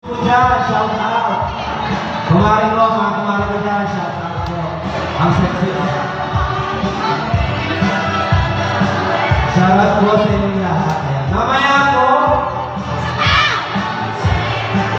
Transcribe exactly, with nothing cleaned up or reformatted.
Dyan, shout out. Kumarin ko, mga kumarin ko dyan, shout out ko. Ang sexy. Shout out po sa inyo lahat.